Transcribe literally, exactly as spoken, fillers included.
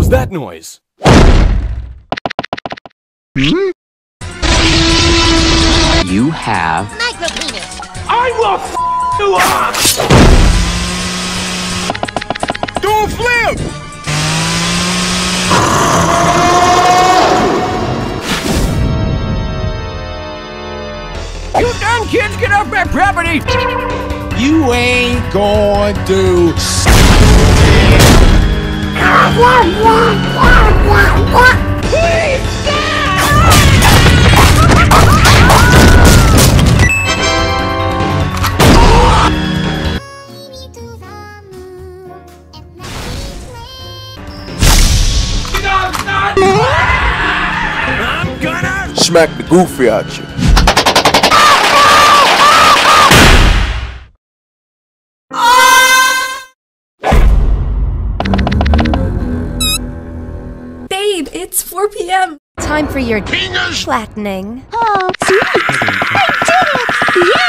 was that noise? Hmm? You have micro penis. I will f you up! Don't flip! You done, kids? Get off my property! You ain't going to. Please I'm gonna Smack the goofy out you. Babe, it's four p m Time for your Penis flattening. Oh, sweet. I did it! Yeah!